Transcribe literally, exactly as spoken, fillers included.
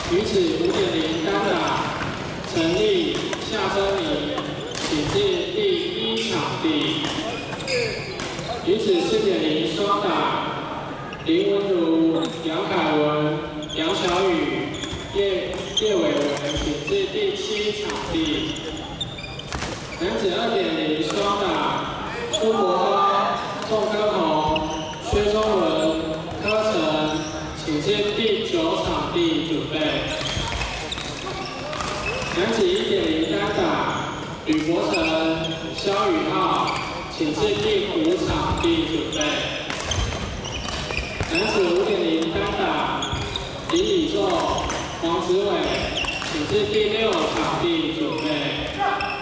女子五点零单打，陈丽、夏珍妮，请至第一场地。女子四点零双打，林文如、杨凯文、杨小雨、叶叶伟文，请至第七场地。男子二点零双打，苏国芳、宋科彤、薛中伦、柯晨，请至第九场地准备。男子一点零单打，吕博成、肖宇浩，请至第五场地准备。男子五点零单打，林以宙、黄子伟，请至第六场地准备。